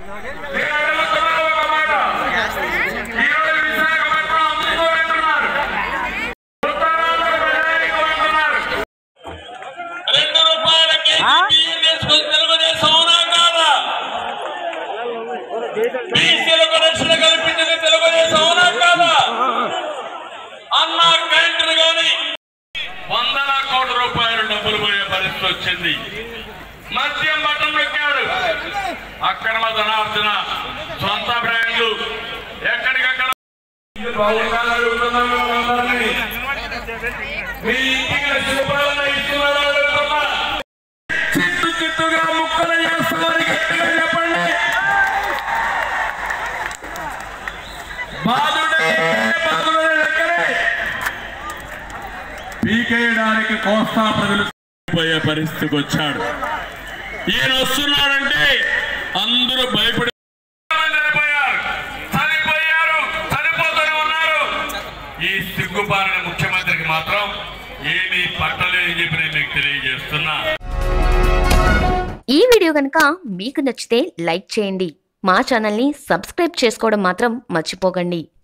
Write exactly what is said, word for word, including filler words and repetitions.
బీసీలకు రక్షణ కల్పించింది తెలుగుదేశం అవునా కాదా? అన్న క్యాంటీన్ గాని వందల కోట్ల రూపాయలు డబ్బులు పోయే పరిస్థితి వచ్చింది. మద్యం బట్టం నొక్కాడు, అక్రమ ధనార్జన, సొంత బ్రాండ్లు ఎక్కడికక్కడ మీ ఇంటికి లక్ష రూపాయలు ఇస్తున్నారు. చిట్టు చిట్టుగా ముక్కలు చేస్తున్నారు. చెప్పండి, పీకేయడానికి కోస్తా ప్రజలు పోయే పరిస్థితికి వచ్చాడు. ఈయన వస్తున్నాడంటే అందరూ భయపడి చనిపోయారు, చనిపోయారు, చనిపోతూనే ఉన్నారు. ఈ సిగ్గుబారిన ముఖ్యమంత్రికి మాత్రం ఏమీ పట్టలేదని చెప్పి నేను మీకు తెలియజేస్తున్నా. ఈ వీడియో కనుక మీకు నచ్చితే లైక్ చేయండి. మా ఛానల్ని సబ్స్క్రైబ్ చేసుకోవడం మాత్రం మర్చిపోకండి.